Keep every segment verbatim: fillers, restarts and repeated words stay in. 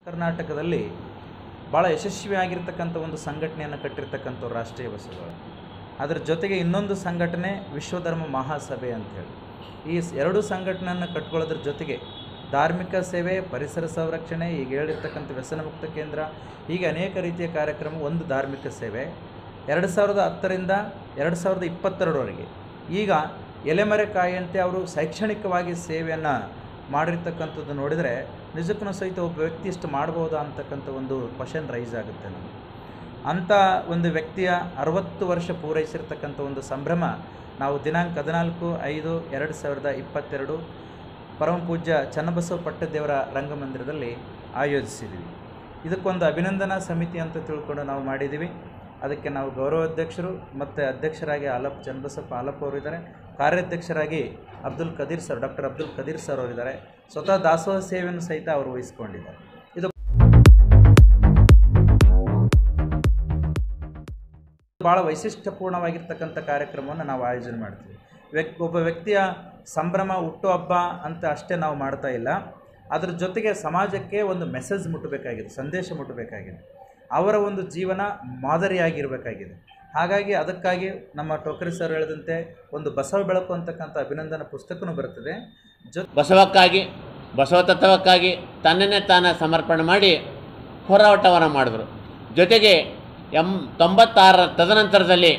ಕರ್ನಾಟಕದಲ್ಲಿ ಭಾಳ ಯಶಸ್ವಿಯಾಗಿರ್ತಕ್ಕಂಥ ಒಂದು ಸಂಘಟನೆಯನ್ನು ಕಟ್ಟಿರ್ತಕ್ಕಂಥವ್ರು ರಾಷ್ಟ್ರೀಯ ಬಸವಗಳು. ಅದರ ಜೊತೆಗೆ ಇನ್ನೊಂದು ಸಂಘಟನೆ ವಿಶ್ವಧರ್ಮ ಮಹಾಸಭೆ ಅಂಥೇಳಿ. ಈ ಎರಡು ಸಂಘಟನೆಯನ್ನು ಕಟ್ಕೊಳ್ಳೋದ್ರ ಜೊತೆಗೆ ಧಾರ್ಮಿಕ ಸೇವೆ, ಪರಿಸರ ಸಂರಕ್ಷಣೆ, ಈಗ ಹೇಳಿರ್ತಕ್ಕಂಥ ವ್ಯಸನ ಮುಕ್ತ ಕೇಂದ್ರ, ಹೀಗೆ ಅನೇಕ ರೀತಿಯ ಕಾರ್ಯಕ್ರಮ. ಒಂದು ಧಾರ್ಮಿಕ ಸೇವೆ ಎರಡು ಸಾವಿರದ ಹತ್ತರಿಂದ ಎರಡು ಸಾವಿರದ ಇಪ್ಪತ್ತೆರಡರವರೆಗೆ ಈಗ ಎಲೆಮರೆ ಕಾಯಿಯಂತೆ ಅವರು ಶೈಕ್ಷಣಿಕವಾಗಿ ಸೇವೆಯನ್ನು ಮಾಡಿರ್ತಕ್ಕಂಥದ್ದು ನೋಡಿದರೆ ನಿಜಕ್ಕೂ ಸಹಿತ ಒಬ್ಬ ವ್ಯಕ್ತಿ ಇಷ್ಟು ಮಾಡ್ಬೋದಾ ಅಂತಕ್ಕಂಥ ಒಂದು ಕ್ವಶನ್ ರೈಸ್ ಆಗುತ್ತೆ ನಮಗೆ. ಅಂಥ ಒಂದು ವ್ಯಕ್ತಿಯ ಅರವತ್ತು ವರ್ಷ ಪೂರೈಸಿರ್ತಕ್ಕಂಥ ಒಂದು ಸಂಭ್ರಮ ನಾವು ದಿನಾಂಕ ಹದಿನಾಲ್ಕು ಐದು ಎರಡು ಸಾವಿರದ ಇಪ್ಪತ್ತೆರಡು ಪರಮ ಪೂಜ್ಯ ಚನ್ನಬಸವ ಪಟ್ಟದೇವರ ರಂಗಮಂದಿರದಲ್ಲಿ ಆಯೋಜಿಸಿದ್ದೀವಿ. ಇದಕ್ಕೊಂದು ಅಭಿನಂದನಾ ಸಮಿತಿ ಅಂತ ತಿಳ್ಕೊಂಡು ನಾವು ಮಾಡಿದ್ದೀವಿ. ಅದಕ್ಕೆ ನಾವು ಗೌರವಾಧ್ಯಕ್ಷರು ಮತ್ತು ಅಧ್ಯಕ್ಷರಾಗಿ ಆಲಪ್ ಚನ್ನಬಸಪ್ಪ ಆಲಪ್ ಅವರಿದ್ದಾರೆ. ಕಾರ್ಯಾಧ್ಯಕ್ಷರಾಗಿ Abdul Kadeer sir doctor Abdul Kadeer sir ಅವರಿದ್ದಾರೆ. ಸ್ವತಃ ದಾಸೋಹ ಸೇವೆಯನ್ನು ಸಹಿತ ಅವರು ವಹಿಸ್ಕೊಂಡಿದ್ದಾರೆ. ಇದು ಭಾಳ ವೈಶಿಷ್ಟ್ಯಪೂರ್ಣವಾಗಿರ್ತಕ್ಕಂಥ ಕಾರ್ಯಕ್ರಮವನ್ನು ನಾವು ಆಯೋಜನೆ ಮಾಡ್ತೀವಿ. ವ್ಯಕ್ತಿ ಒಬ್ಬ ವ್ಯಕ್ತಿಯ ಸಂಭ್ರಮ, ಹುಟ್ಟುಹಬ್ಬ ಅಂತ ಅಷ್ಟೇ ನಾವು ಮಾಡ್ತಾ ಇಲ್ಲ. ಅದರ ಜೊತೆಗೆ ಸಮಾಜಕ್ಕೆ ಒಂದು ಮೆಸೇಜ್ ಮುಟ್ಟಬೇಕಾಗಿದೆ, ಸಂದೇಶ ಮುಟ್ಟಬೇಕಾಗಿದೆ, ಅವರ ಒಂದು ಜೀವನ ಮಾದರಿಯಾಗಿರಬೇಕಾಗಿದೆ. ಹಾಗಾಗಿ ಅದಕ್ಕಾಗಿ ನಮ್ಮ ಟೋಕರಿ ಸರ್ ಹೇಳಿದಂತೆ ಒಂದು ಬಸವ ಬೆಳಕು ಅಂತಕ್ಕಂಥ ಅಭಿನಂದನಾ ಪುಸ್ತಕನೂ ಬರ್ತದೆ. ಜೊ ಬಸವಕ್ಕಾಗಿ, ಬಸವ ತತ್ವಕ್ಕಾಗಿ ತನ್ನನ್ನೇ ತಾನು ಸಮರ್ಪಣೆ ಮಾಡಿ ಹೋರಾಟವನ್ನು ಮಾಡಿದ್ರು. ಜೊತೆಗೆ ಎಂ ತೊಂಬತ್ತಾರರ ತದನಂತರದಲ್ಲಿ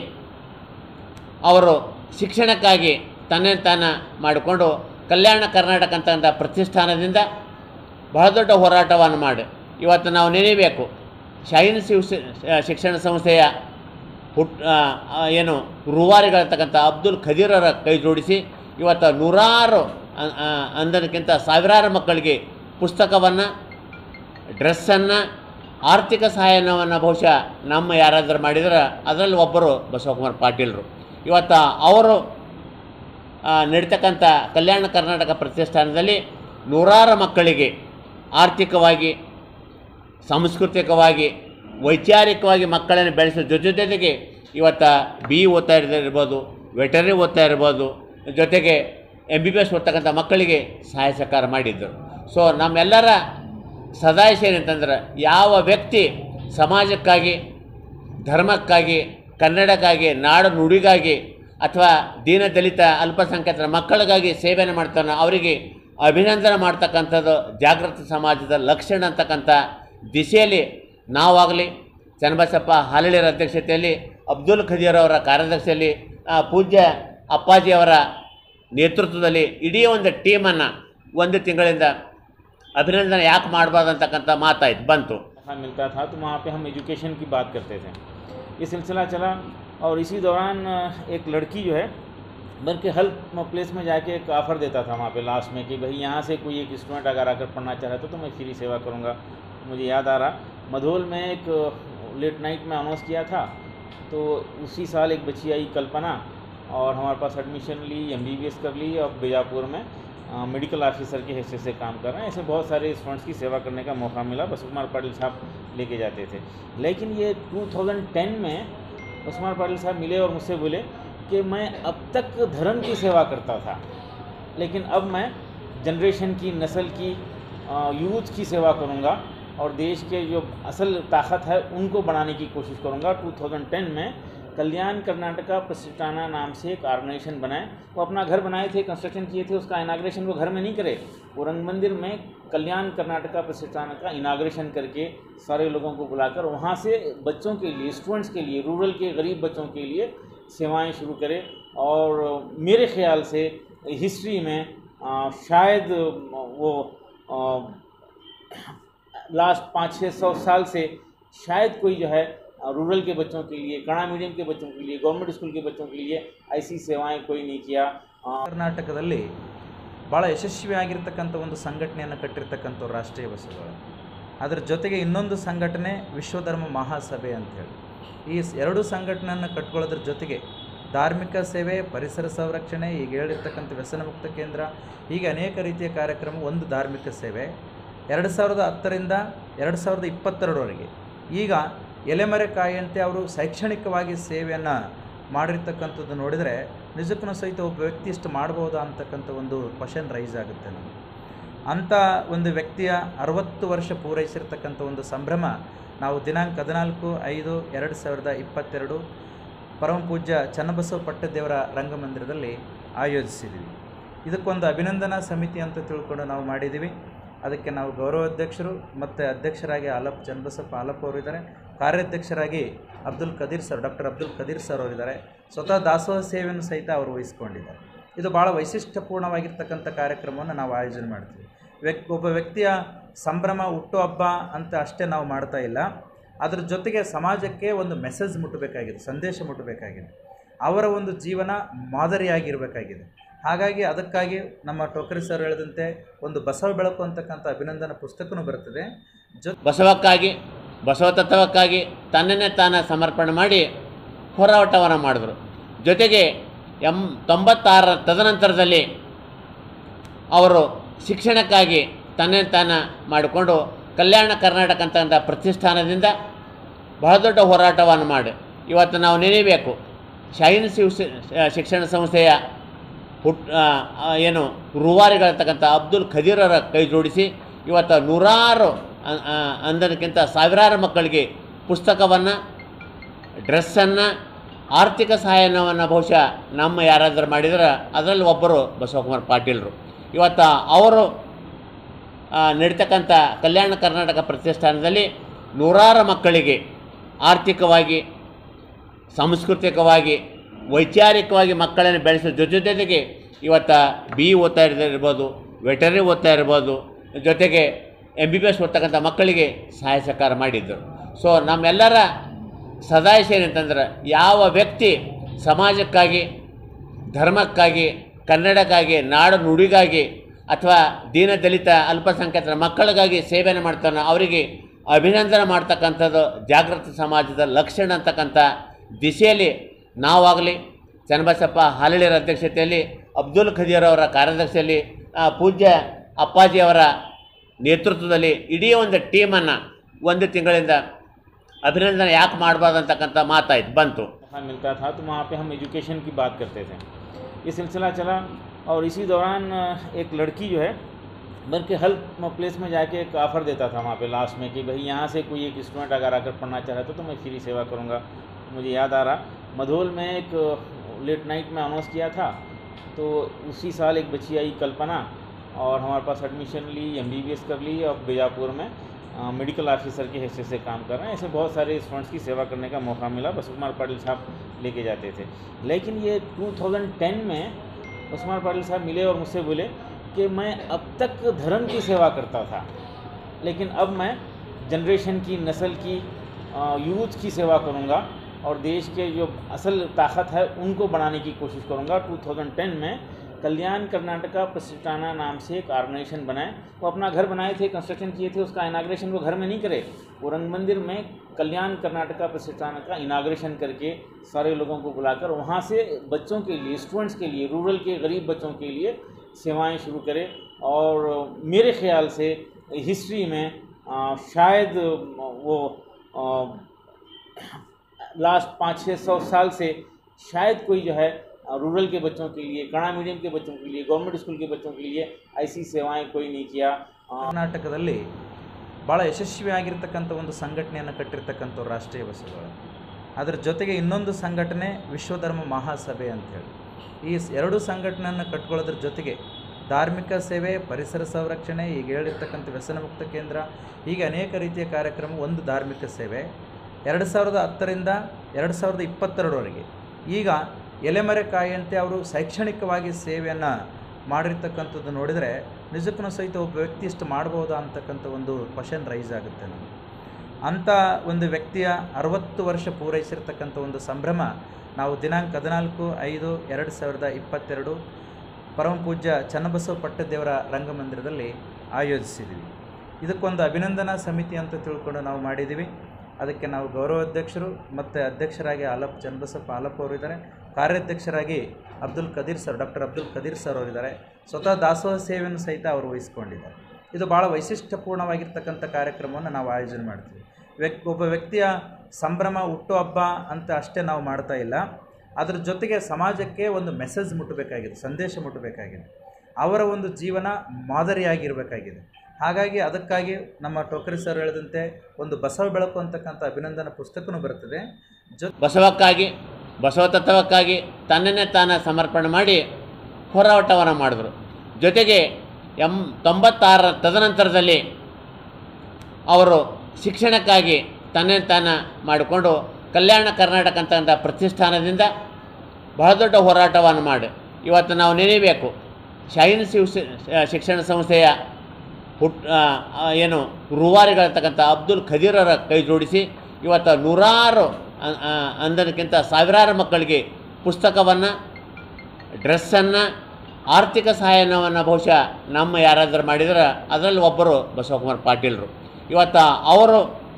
ಅವರು ಶಿಕ್ಷಣಕ್ಕಾಗಿ ತನ್ನೇ ತಾನು ಮಾಡಿಕೊಂಡು ಕಲ್ಯಾಣ ಕರ್ನಾಟಕ ಅಂತಕ್ಕಂಥ ಪ್ರತಿಷ್ಠಾನದಿಂದ ಬಹಳ ದೊಡ್ಡ ಹೋರಾಟವನ್ನು ಮಾಡಿ ಇವತ್ತು ನಾವು ನೆನೆಯಬೇಕು. ಶೈನ್ ಶಿವ ಶಿಕ್ಷಣ ಸಂಸ್ಥೆಯ ಹುಟ್ ಏನು ರೂವಾರಿಗಳಿರ್ತಕ್ಕಂಥ ಅಬ್ದುಲ್ ಖದೀರರ ಕೈ ಜೋಡಿಸಿ ಇವತ್ತು ನೂರಾರು ಅಂದಕ್ಕಿಂತ ಸಾವಿರಾರು ಮಕ್ಕಳಿಗೆ ಪುಸ್ತಕವನ್ನು, ಡ್ರೆಸ್ಸನ್ನು, ಆರ್ಥಿಕ ಸಹಾಯವನ್ನು ಬಹುಶಃ ನಮ್ಮ ಯಾರಾದರೂ ಮಾಡಿದರೆ ಅದರಲ್ಲಿ ಒಬ್ಬರು ಬಸವಕುಮಾರ್ ಪಾಟೀಲರು. ಇವತ್ತು ಅವರು ನಡೀತಕ್ಕಂಥ ಕಲ್ಯಾಣ ಕರ್ನಾಟಕ ಪ್ರತಿಷ್ಠಾನದಲ್ಲಿ ನೂರಾರು ಮಕ್ಕಳಿಗೆ ಆರ್ಥಿಕವಾಗಿ, ಸಾಂಸ್ಕೃತಿಕವಾಗಿ, ವೈಚಾರಿಕವಾಗಿ ಮಕ್ಕಳನ್ನು ಬೆಳೆಸೋ ಜೊತೆ ಜೊತೆಗೆ ಇವತ್ತು ಬಿ ಇ ಓದ್ತಾ ಇರ್ಬೋದು, ವೆಟರ್ನರಿ ಓದ್ತಾ ಇರ್ಬೋದು, ಜೊತೆಗೆ ಎಮ್ ಬಿ ಬಿ ಎಸ್ ಓದ್ತಕ್ಕಂಥ ಮಕ್ಕಳಿಗೆ ಸಹಾಯ ಸಹಕಾರ ಮಾಡಿದ್ದರು. ಸೊ ನಮ್ಮೆಲ್ಲರ ಸದಾಯಶ ಏನಂತಂದ್ರೆ, ಯಾವ ವ್ಯಕ್ತಿ ಸಮಾಜಕ್ಕಾಗಿ, ಧರ್ಮಕ್ಕಾಗಿ, ಕನ್ನಡಕ್ಕಾಗಿ, ನಾಡು ನುಡಿಗಾಗಿ ಅಥವಾ ದೀನದಲಿತ ಅಲ್ಪಸಂಖ್ಯಾತರ ಮಕ್ಕಳಿಗಾಗಿ ಸೇವೆಯನ್ನು ಮಾಡ್ತಾನೆ ಅವರಿಗೆ ಅಭಿನಂದನೆ ಮಾಡ್ತಕ್ಕಂಥದ್ದು ಜಾಗೃತ ಸಮಾಜದ ಲಕ್ಷಣ ಅಂತಕ್ಕಂಥ ದಿಶೆಯಲ್ಲಿ ನಾವಾಗಲಿ, ಚನ್ನಬಸಪ್ಪ ಹಾಲಳಿಯರ ಅಧ್ಯಕ್ಷತೆಯಲ್ಲಿ, ಅಬ್ದುಲ್ ಖದೀರ್ ಅವರ ಕಾರ್ಯದರ್ಶಿಯಲ್ಲಿ, ಪೂಜ್ಯ ಅಪ್ಪಾಜಿಯವರ ನೇತೃತ್ವದಲ್ಲಿ ಇಡೀ ಒಂದು ಟೀಮನ್ನು ಒಂದು ತಿಂಗಳಿಂದ अभिनंदन याक मारबादंतकंता मातायत बनतो मिलता था तो वहाँ पे हम एजुकेशन की बात करते थे. ये सिलसिला चला और इसी दौरान एक लड़की जो है बल्कि हेल्प प्लेस में जाके एक ऑफ़र देता था वहाँ पे लास्ट में कि भाई यहाँ से कोई एक स्टूडेंट अगर आकर पढ़ना चाह रहा है तो, तो मैं फ्री सेवा करूँगा. मुझे याद आ रहा मधोल में एक लेट नाइट में अनाउंस किया था. तो उसी साल एक बच्ची आई कल्पना और हमारे पास एडमिशन ली, एम बी बी एस कर ली और बीजापुर में मेडिकल ऑफिसर की हैसियत से काम कर रहे हैं. ऐसे बहुत सारे स्टूडेंट्स की सेवा करने का मौका मिला. बसवकुमार पाटिल साहब लेके जाते थे. लेकिन ये दो हज़ार दस में बसवकुमार पाटिल साहब मिले और मुझसे बोले कि मैं अब तक धर्म की सेवा करता था, लेकिन अब मैं जनरेशन की, नस्ल की, यूथ की सेवा करूँगा और देश के जो असल ताकत है उनको बढ़ाने की कोशिश करूँगा. दो हज़ार दस में कल्याण कर्नाटका प्रतिष्ठाना नाम से एक ऑर्गेनाइजेशन बनाए. वो अपना घर बनाए थे, कंस्ट्रक्शन किए थे. उसका इनाग्रेशन वो घर में नहीं करे, वो रंग मंदिर में कल्याण कर्नाटका प्रतिष्ठाना का इनाग्रेशन करके सारे लोगों को बुलाकर वहाँ से बच्चों के लिए, स्टूडेंट्स के लिए, रूरल के गरीब बच्चों के लिए सेवाएं शुरू करे. और मेरे ख्याल से हिस्ट्री में आ, शायद वो लास्ट पाँच छः सौ साल से शायद कोई जो है रूरल के बच्चों के लिए, कನ್ನಡ मीडियम के बच्चों के लिए, गवर्नमेंट स्कूल के बच्चों के लिए ऐसी सेवाएं कोई नहीं किया. ಕರ್ನಾಟಕದಲ್ಲಿ ಭಾಳ ಯಶಸ್ವಿಯಾಗಿರ್ತಕ್ಕಂಥ ಒಂದು ಸಂಘಟನೆಯನ್ನು ಕಟ್ಟಿರ್ತಕ್ಕಂಥವ್ರು ರಾಷ್ಟ್ರೀಯ ಬಸವಗಳು. ಅದರ ಜೊತೆಗೆ ಇನ್ನೊಂದು ಸಂಘಟನೆ ವಿಶ್ವಧರ್ಮ ಮಹಾಸಭೆ ಅಂಥೇಳಿ. ಈ ಎರಡು ಸಂಘಟನೆಯನ್ನು ಕಟ್ಕೊಳ್ಳೋದ್ರ ಜೊತೆಗೆ ಧಾರ್ಮಿಕ ಸೇವೆ, ಪರಿಸರ ಸಂರಕ್ಷಣೆ, ಈಗ ಹೇಳಿರ್ತಕ್ಕಂಥ ವ್ಯಸನ ಮುಕ್ತ ಕೇಂದ್ರ, ಹೀಗೆ ಅನೇಕ ರೀತಿಯ ಕಾರ್ಯಕ್ರಮ. ಒಂದು ಧಾರ್ಮಿಕ ಸೇವೆ ಎರಡು ಸಾವಿರದ ಹತ್ತರಿಂದ ಎರಡು ಸಾವಿರದ ಇಪ್ಪತ್ತೆರಡರವರೆಗೆ ಈಗ ಎಲೆಮರೆ ಕಾಯಿಯಂತೆ ಅವರು ಶೈಕ್ಷಣಿಕವಾಗಿ ಸೇವೆಯನ್ನು ಮಾಡಿರ್ತಕ್ಕಂಥದ್ದು ನೋಡಿದರೆ ನಿಜಕ್ಕೂ ಸಹಿತ ಒಬ್ಬ ವ್ಯಕ್ತಿ ಇಷ್ಟು ಮಾಡ್ಬೋದಾ ಅಂತಕ್ಕಂಥ ಒಂದು ಕ್ವಶನ್ ರೈಸ್ ಆಗುತ್ತೆ ನಮಗೆ. ಅಂಥ ಒಂದು ವ್ಯಕ್ತಿಯ ಅರವತ್ತು ವರ್ಷ ಪೂರೈಸಿರ್ತಕ್ಕಂಥ ಒಂದು ಸಂಭ್ರಮ ನಾವು ದಿನಾಂಕ ಹದಿನಾಲ್ಕು ಐದು ಎರಡು ಸಾವಿರದ ಇಪ್ಪತ್ತೆರಡು ಪರಮ ಪೂಜ್ಯ ಚನ್ನಬಸವ ಪಟ್ಟದೇವರ ರಂಗಮಂದಿರದಲ್ಲಿ ಆಯೋಜಿಸಿದ್ದೀವಿ. ಇದಕ್ಕೊಂದು ಅಭಿನಂದನಾ ಸಮಿತಿ ಅಂತ ತಿಳ್ಕೊಂಡು ನಾವು ಮಾಡಿದ್ದೀವಿ. ಅದಕ್ಕೆ ನಾವು ಗೌರವಾಧ್ಯಕ್ಷರು ಮತ್ತು ಅಧ್ಯಕ್ಷರಾಗಿ ಆಲಪ್ ಚನ್ನಬಸಪ್ಪ ಆಲಪ್ ಅವರು ಇದ್ದಾರೆ. ಕಾರ್ಯಾಧ್ಯಕ್ಷರಾಗಿ Abdul Kadeer sir doctor Abdul Kadeer sir ಅವರಿದ್ದಾರೆ. ಸ್ವತಃ ದಾಸೋಹ ಸೇವೆಯನ್ನು ಸಹಿತ ಅವರು ವಹಿಸ್ಕೊಂಡಿದ್ದಾರೆ. ಇದು ಭಾಳ ವೈಶಿಷ್ಟ್ಯಪೂರ್ಣವಾಗಿರ್ತಕ್ಕಂಥ ಕಾರ್ಯಕ್ರಮವನ್ನು ನಾವು ಆಯೋಜನೆ ಮಾಡ್ತೀವಿ. ವ್ಯಕ್ತಿ ಒಬ್ಬ ವ್ಯಕ್ತಿಯ ಸಂಭ್ರಮ ಹುಟ್ಟುಹಬ್ಬ ಅಂತ ಅಷ್ಟೇ ನಾವು ಮಾಡ್ತಾ ಇಲ್ಲ, ಅದ್ರ ಜೊತೆಗೆ ಸಮಾಜಕ್ಕೆ ಒಂದು ಮೆಸೇಜ್ ಮುಟ್ಟಬೇಕಾಗಿದೆ, ಸಂದೇಶ ಮುಟ್ಟಬೇಕಾಗಿದೆ, ಅವರ ಒಂದು ಜೀವನ ಮಾದರಿಯಾಗಿರಬೇಕಾಗಿದೆ. ಹಾಗಾಗಿ ಅದಕ್ಕಾಗಿ ನಮ್ಮ ಟೋಕರಿ ಸರ್ ಹೇಳಿದಂತೆ ಒಂದು ಬಸವ ಬೆಳಕು ಅಂತಕ್ಕಂಥ ಅಭಿನಂದನಾ ಪುಸ್ತಕನೂ ಬರ್ತದೆ. ಜೊ ಬಸವಕ್ಕಾಗಿ ಬಸವ ತತ್ವಕ್ಕಾಗಿ ತನ್ನನ್ನೇ ತಾನ ಸಮರ್ಪಣೆ ಮಾಡಿ ಹೋರಾಟವನ್ನು ಮಾಡಿದ್ರು. ಜೊತೆಗೆ ಎಂ ತೊಂಬತ್ತಾರರ ತದನಂತರದಲ್ಲಿ ಅವರು ಶಿಕ್ಷಣಕ್ಕಾಗಿ ತನ್ನೇ ತಾನ ಮಾಡಿಕೊಂಡು ಕಲ್ಯಾಣ ಕರ್ನಾಟಕ ಅಂತಂದ ಪ್ರತಿಷ್ಠಾನದಿಂದ ಬಹಳ ದೊಡ್ಡ ಹೋರಾಟವನ್ನು ಮಾಡಿ ಇವತ್ತು ನಾವು ನೆನೆಯಬೇಕು. ಶಾಹೀನ್ ಶಿಕ್ಷಣ ಸಂಸ್ಥೆಯ ಹುಟ್ ಏನು ರೂವಾರಿಗಳಿರ್ತಕ್ಕಂಥ ಅಬ್ದುಲ್ ಖದೀರರ ಕೈ ಜೋಡಿಸಿ ಇವತ್ತು ನೂರಾರು ಅಂದಕ್ಕಿಂತ ಸಾವಿರಾರು ಮಕ್ಕಳಿಗೆ ಪುಸ್ತಕವನ್ನು, ಡ್ರೆಸ್ಸನ್ನು, ಆರ್ಥಿಕ ಸಹಾಯವನ್ನು ಬಹುಶಃ ನಮ್ಮ ಯಾರಾದರೂ ಮಾಡಿದರೆ ಅದರಲ್ಲಿ ಒಬ್ಬರು ಬಸವಕುಮಾರ್ ಪಾಟೀಲರು. ಇವತ್ತು ಅವರು ನಡೀತಕ್ಕಂಥ ಕಲ್ಯಾಣ ಕರ್ನಾಟಕ ಪ್ರತಿಷ್ಠಾನದಲ್ಲಿ ನೂರಾರು ಮಕ್ಕಳಿಗೆ ಆರ್ಥಿಕವಾಗಿ, ಸಾಂಸ್ಕೃತಿಕವಾಗಿ, ವೈಚಾರಿಕವಾಗಿ ಮಕ್ಕಳನ್ನು ಬೆಳೆಸೋ ಜೊತೆ ಜೊತೆಗೆ ಇವತ್ತು ಬಿ ಇ ಓದ್ತಾ ಇರ್ಬೋದು, ವೆಟರ್ನರಿ ಓದ್ತಾ ಇರ್ಬೋದು, ಜೊತೆಗೆ ಎಮ್ ಬಿ ಬಿ ಎಸ್ ಓದ್ತಕ್ಕಂಥ ಮಕ್ಕಳಿಗೆ ಸಹಾಯ ಸಹಕಾರ ಮಾಡಿದ್ದರು. ಸೊ ನಮ್ಮೆಲ್ಲರ ಸದಾಯಶ ಏನಂತಂದ್ರೆ, ಯಾವ ವ್ಯಕ್ತಿ ಸಮಾಜಕ್ಕಾಗಿ, ಧರ್ಮಕ್ಕಾಗಿ, ಕನ್ನಡಕ್ಕಾಗಿ, ನಾಡು ನುಡಿಗಾಗಿ ಅಥವಾ ದೀನ ದಲಿತ ಅಲ್ಪಸಂಖ್ಯಾತರ ಮಕ್ಕಳಿಗಾಗಿ ಸೇವೆಯನ್ನು ಮಾಡ್ತಾನೋ ಅವರಿಗೆ ಅಭಿನಂದನೆ ಮಾಡ್ತಕ್ಕಂಥದ್ದು ಜಾಗೃತ ಸಮಾಜದ ಲಕ್ಷಣ ಅಂತಕ್ಕಂಥ ದಿಶೆಯಲ್ಲಿ ನಾವಾಗಲಿ, ಚನ್ನಬಸಪ್ಪ ಹಾಲಳಿಯರ ಅಧ್ಯಕ್ಷತೆಯಲ್ಲಿ, ಅಬ್ದುಲ್ ಖದೀರ್ ಅವರ ಕಾರ್ಯದರ್ಶಿಯಲ್ಲಿ, ಪೂಜ್ಯ ಅಪ್ಪಾಜಿಯವರ ನೇತೃತ್ವದಲ್ಲಿ ಇಡೀ ಒಂದು ಟೀಮನ್ನು ಒಂದು ತಿಂಗಳಿಂದ अभिनंदन याक मारबाद मातायत बंतु मिलता था तो वहाँ पे हम एजुकेशन की बात करते थे। ये सिलसिला चला और इसी दौरान एक लड़की जो है बल्कि हेल्प प्लेस में जाके एक ऑफ़र देता था वहाँ पे लास्ट में कि भाई यहाँ से कोई एक स्टूडेंट अगर आकर पढ़ना चाह रहा था तो मैं फ्री सेवा करूँगा। मुझे याद आ रहा मधोल में एक लेट नाइट में अनाउंस किया था, तो उसी साल एक बच्ची आई कल्पना और हमारे पास एडमिशन ली, एमबीबीएस कर ली और बीजापुर में आ, मेडिकल ऑफिसर की हैसियत से काम कर रहे हैं। ऐसे बहुत सारे स्टूडेंट्स की सेवा करने का मौका मिला। बसवकुमार पाटिल साहब लेके जाते थे। लेकिन ये दो हज़ार दस में बसवकुमार पाटिल साहब मिले और मुझसे बोले कि मैं अब तक धर्म की सेवा करता था, लेकिन अब मैं जनरेशन की, नस्ल की, यूथ की सेवा करूँगा और देश के जो असल ताकत है उनको बनाने की कोशिश करूँगा। दो हज़ार दस में कल्याण कर्नाटका प्रतिष्ठाना नाम से एक ऑर्गेनाइजेशन बनाए। वो अपना घर बनाए थे, कंस्ट्रक्शन किए थे, उसका इनाग्रेशन वो घर में नहीं करे, वो रंग मंदिर में कल्याण कर्नाटका प्रतिष्ठाना का इनाग्रेशन करके सारे लोगों को बुलाकर वहाँ से बच्चों के लिए, स्टूडेंट्स के लिए, रूरल के गरीब बच्चों के लिए सेवाएं शुरू करे। और मेरे ख्याल से हिस्ट्री में आ, शायद वो लास्ट पाँच छः सौ साल से शायद कोई जो है रूरल के बच्चों के लिए, कन्नड़ मीडियम के बच्चों के लिए, गवर्नमेंट स्कूल के बच्चों के लिए ऐसी सेवाएं कोई नहीं किया। ಕರ್ನಾಟಕದಲ್ಲಿ ಭಾಳ ಯಶಸ್ವಿಯಾಗಿರ್ತಕ್ಕಂಥ ಒಂದು ಸಂಘಟನೆಯನ್ನು ಕಟ್ಟಿರ್ತಕ್ಕಂಥವ್ರು ರಾಷ್ಟ್ರೀಯ ಬಸವಗಳು. ಅದರ ಜೊತೆಗೆ ಇನ್ನೊಂದು ಸಂಘಟನೆ ವಿಶ್ವಧರ್ಮ ಮಹಾಸಭೆ ಅಂತೇಳಿ. ಈ ಎರಡು ಸಂಘಟನೆಯನ್ನು ಕಟ್ಕೊಳ್ಳೋದ್ರ ಜೊತೆಗೆ ಧಾರ್ಮಿಕ ಸೇವೆ, ಪರಿಸರ ಸಂರಕ್ಷಣೆ, ಈಗ ಹೇಳಿರ್ತಕ್ಕಂಥ ವ್ಯಸನ ಮುಕ್ತ ಕೇಂದ್ರ, ಹೀಗೆ ಅನೇಕ ರೀತಿಯ ಕಾರ್ಯಕ್ರಮ. ಒಂದು ಧಾರ್ಮಿಕ ಸೇವೆ ಎರಡು ಸಾವಿರದ ಹತ್ತರಿಂದ ಎರಡು ಸಾವಿರದ ಇಪ್ಪತ್ತೆರಡರವರೆಗೆ ಈಗ ಎಲೆಮರೆಕಾಯಿಯಂತೆ ಅವರು ಶೈಕ್ಷಣಿಕವಾಗಿ ಸೇವೆಯನ್ನು ಮಾಡಿರ್ತಕ್ಕಂಥದ್ದು ನೋಡಿದರೆ ನಿಜಕ್ಕೂ ಸಹಿತ ಒಬ್ಬ ವ್ಯಕ್ತಿ ಇಷ್ಟು ಮಾಡ್ಬೋದಾ ಅಂತಕ್ಕಂಥ ಒಂದು ಕ್ವಶನ್ ರೈಸ್ ಆಗುತ್ತೆ ನಮಗೆ. ಅಂಥ ಒಂದು ವ್ಯಕ್ತಿಯ ಅರವತ್ತು ವರ್ಷ ಪೂರೈಸಿರ್ತಕ್ಕಂಥ ಒಂದು ಸಂಭ್ರಮ ನಾವು ದಿನಾಂಕ ಹದಿನಾಲ್ಕು ಐದು ಎರಡು ಸಾವಿರದ ಇಪ್ಪತ್ತೆರಡು ಪರಮ ಪೂಜ್ಯ ಚನ್ನಬಸವ ಪಟ್ಟದೇವರ ರಂಗಮಂದಿರದಲ್ಲಿ ಆಯೋಜಿಸಿದ್ದೀವಿ. ಇದಕ್ಕೊಂದು ಅಭಿನಂದನಾ ಸಮಿತಿ ಅಂತ ತಿಳ್ಕೊಂಡು ನಾವು ಮಾಡಿದ್ದೀವಿ. ಅದಕ್ಕೆ ನಾವು ಗೌರವಾಧ್ಯಕ್ಷರು ಮತ್ತು ಅಧ್ಯಕ್ಷರಾಗಿ ಆಲಪ್ ಚನ್ನಬಸಪ್ಪ ಆಲಪ್ ಅವರು ಇದ್ದಾರೆ. ಕಾರ್ಯಾಧ್ಯಕ್ಷರಾಗಿ Abdul Kadeer sir doctor Abdul Kadeer sir ಅವರಿದ್ದಾರೆ. ಸ್ವತಃ ದಾಸೋಹ ಸೇವೆಯನ್ನು ಸಹಿತ ಅವರು ವಹಿಸ್ಕೊಂಡಿದ್ದಾರೆ. ಇದು ಭಾಳ ವೈಶಿಷ್ಟ್ಯಪೂರ್ಣವಾಗಿರ್ತಕ್ಕಂಥ ಕಾರ್ಯಕ್ರಮವನ್ನು ನಾವು ಆಯೋಜನೆ ಮಾಡ್ತೀವಿ. ವ್ಯಕ್ತಿ ಒಬ್ಬ ವ್ಯಕ್ತಿಯ ಸಂಭ್ರಮ ಹುಟ್ಟುಹಬ್ಬ ಅಂತ ಅಷ್ಟೇ ನಾವು ಮಾಡ್ತಾ ಇಲ್ಲ, ಅದರ ಜೊತೆಗೆ ಸಮಾಜಕ್ಕೆ ಒಂದು ಮೆಸೇಜ್ ಮುಟ್ಟಬೇಕಾಗಿದೆ, ಸಂದೇಶ ಮುಟ್ಟಬೇಕಾಗಿದೆ, ಅವರ ಒಂದು ಜೀವನ ಮಾದರಿಯಾಗಿರಬೇಕಾಗಿದೆ. ಹಾಗಾಗಿ ಅದಕ್ಕಾಗಿ ನಮ್ಮ ಟೋಕರಿ ಸರ್ ಹೇಳಿದಂತೆ ಒಂದು ಬಸವ ಬೆಳಕು ಅಂತಕ್ಕಂಥ ಅಭಿನಂದನಾ ಪುಸ್ತಕನೂ ಬರ್ತದೆ. ಜೊ ಬಸವಕ್ಕಾಗಿ ಬಸವ ತತ್ವಕ್ಕಾಗಿ ತನ್ನನ್ನೇ ತಾನ ಸಮರ್ಪಣೆ ಮಾಡಿ ಹೋರಾಟವನ್ನು ಮಾಡಿದ್ರು. ಜೊತೆಗೆ ಎಂ ತೊಂಬತ್ತಾರರ ತದನಂತರದಲ್ಲಿ ಅವರು ಶಿಕ್ಷಣಕ್ಕಾಗಿ ತನ್ನನ್ನು ತಾನ ಮಾಡಿಕೊಂಡು ಕಲ್ಯಾಣ ಕರ್ನಾಟಕ ಅಂತಕ್ಕಂಥ ಪ್ರತಿಷ್ಠಾನದಿಂದ ಬಹಳ ದೊಡ್ಡ ಹೋರಾಟವನ್ನು ಮಾಡಿ ಇವತ್ತು ನಾವು ನೆನೆಯಬೇಕು. ಶಾಹೀನ್ ಶಿವ ಶಿಕ್ಷಣ ಸಂಸ್ಥೆಯ ಹುಟ್ ಏನು ರೂವಾರಿಗಳಿರ್ತಕ್ಕಂಥ ಅಬ್ದುಲ್ ಖದೀರರ ಕೈ ಜೋಡಿಸಿ ಇವತ್ತು ನೂರಾರು ಅಂದಕ್ಕಿಂತ ಸಾವಿರಾರು ಮಕ್ಕಳಿಗೆ ಪುಸ್ತಕವನ್ನು, ಡ್ರೆಸ್ಸನ್ನು, ಆರ್ಥಿಕ ಸಹಾಯವನ್ನು ಬಹುಶಃ ನಮ್ಮ ಯಾರಾದರೂ ಮಾಡಿದರೆ ಅದರಲ್ಲಿ ಒಬ್ಬರು ಬಸವಕುಮಾರ್ ಪಾಟೀಲರು. ಇವತ್ತು ಅವರು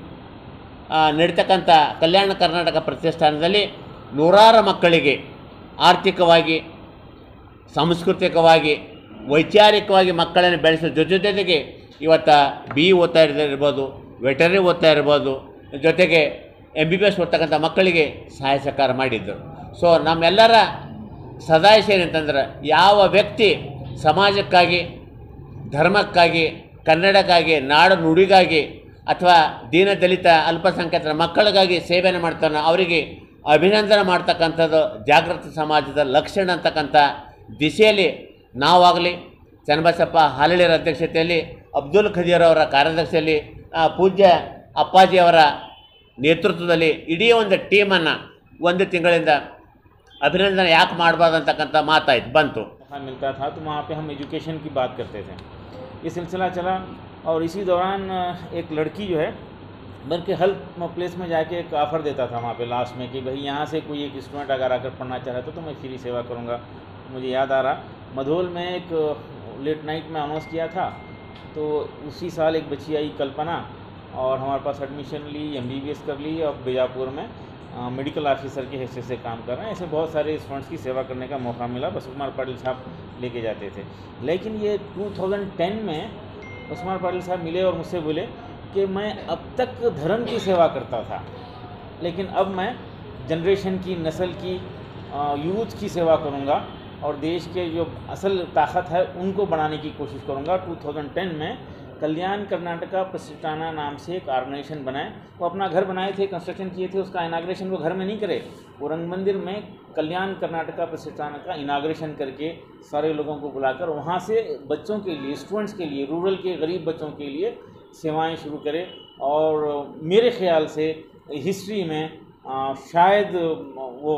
ನಡೀತಕ್ಕಂಥ ಕಲ್ಯಾಣ ಕರ್ನಾಟಕ ಪ್ರತಿಷ್ಠಾನದಲ್ಲಿ ನೂರಾರು ಮಕ್ಕಳಿಗೆ ಆರ್ಥಿಕವಾಗಿ, ಸಾಂಸ್ಕೃತಿಕವಾಗಿ, ವೈಚಾರಿಕವಾಗಿ ಮಕ್ಕಳನ್ನು ಬೆಳೆಸೋ ಜೊತೆ ಜೊತೆಗೆ ಇವತ್ತು ಬಿ ಇ ಓದ್ತಾ ಇರ್ಬೋದು, ವೆಟರ್ನರಿ ಓದ್ತಾ ಇರ್ಬೋದು, ಜೊತೆಗೆ ಎಮ್ ಬಿ ಬಿ ಎಸ್ ಓದ್ತಕ್ಕಂಥ ಮಕ್ಕಳಿಗೆ ಸಹಾಯ ಸಹಕಾರ ಮಾಡಿದ್ದರು. ಸೊ ನಮ್ಮೆಲ್ಲರ ಸದಾಯಶ ಏನಂತಂದ್ರೆ, ಯಾವ ವ್ಯಕ್ತಿ ಸಮಾಜಕ್ಕಾಗಿ, ಧರ್ಮಕ್ಕಾಗಿ, ಕನ್ನಡಕ್ಕಾಗಿ, ನಾಡು ನುಡಿಗಾಗಿ ಅಥವಾ ದೀನ ದಲಿತ ಅಲ್ಪಸಂಖ್ಯಾತರ ಮಕ್ಕಳಿಗಾಗಿ ಸೇವೆಯನ್ನು ಮಾಡ್ತಾನೆ ಅವರಿಗೆ ಅಭಿನಂದನೆ ಮಾಡ್ತಕ್ಕಂಥದ್ದು ಜಾಗೃತ ಸಮಾಜದ ಲಕ್ಷಣ ಅಂತಕ್ಕಂಥ ದಿಶೆಯಲ್ಲಿ ನಾವಾಗಲಿ, ಚನ್ನಬಸಪ್ಪ ಹಾಲಳಿಯರ ಅಧ್ಯಕ್ಷತೆಯಲ್ಲಿ, ಅಬ್ದುಲ್ ಖದೀರ್ ಅವರ ಕಾರ್ಯದರ್ಶಿಯಲ್ಲಿ, ಪೂಜ್ಯ ಅಪ್ಪಾಜಿಯವರ ನೇತೃತ್ವದಲ್ಲಿ ಇಡೀ ಒಂದು ಟೀಮನ್ನು ಒಂದು ತಿಂಗಳಿಂದ अभिनंदन याक मारबाद ಅಂತಕ್ಕಂಥ ಮಾತಾಯ್ತು ಬಂತು. मिलता था तो वहाँ पे हम एजुकेशन की बात करते थे. ये सिलसिला चला और इसी दौरान एक लड़की जो है बल्कि हेल्प प्लेस में जाके एक ऑफ़र देता था वहाँ पे लास्ट में कि भाई यहाँ से कोई एक स्टूडेंट अगर आकर पढ़ना चाह रहा था तो मैं फ्री सेवा करूँगा. मुझे याद आ रहा मधोल में एक लेट नाइट में अनाउंस किया था, तो उसी साल एक बच्ची आई कल्पना और हमारे पास एडमिशन ली, एम बी बी एस कर ली और बीजापुर में मेडिकल ऑफिसर की हैसियत से काम कर रहे हैं. ऐसे बहुत सारे स्टूडेंट्स की सेवा करने का मौका मिला. बसवकुमार पाटिल साहब लेके जाते थे. लेकिन ये दो हज़ार दस में बसवकुमार पाटिल साहब मिले और मुझसे बोले कि मैं अब तक धर्म की सेवा करता था, लेकिन अब मैं जनरेशन की, नस्ल की, यूथ की सेवा करूँगा और देश के जो असल ताकत है उनको बढ़ाने की कोशिश करूँगा. दो हज़ार दस में कल्याण कर्नाटका प्रतिष्ठाना नाम से एक ऑर्गेनाइजेशन बनाए. वो अपना घर बनाए थे, कंस्ट्रक्शन किए थे. उसका इनाग्रेशन वो घर में नहीं करे, वो रंग मंदिर में कल्याण कर्नाटका प्रतिष्ठाना का इनाग्रेशन करके सारे लोगों को बुलाकर वहाँ से बच्चों के लिए, स्टूडेंट्स के लिए, रूरल के गरीब बच्चों के लिए सेवाएं शुरू करे. और मेरे ख्याल से हिस्ट्री में आ, शायद वो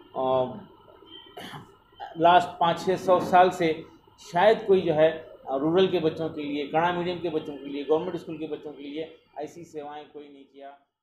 लास्ट पाँच छः सौ साल से शायद कोई जो है रूरल के बच्चों के लिए, कन्नड़ा मीडियम के बच्चों के लिए, गवर्नमेंट स्कूल के बच्चों के लिए ऐसी सेवाएं कोई नहीं किया.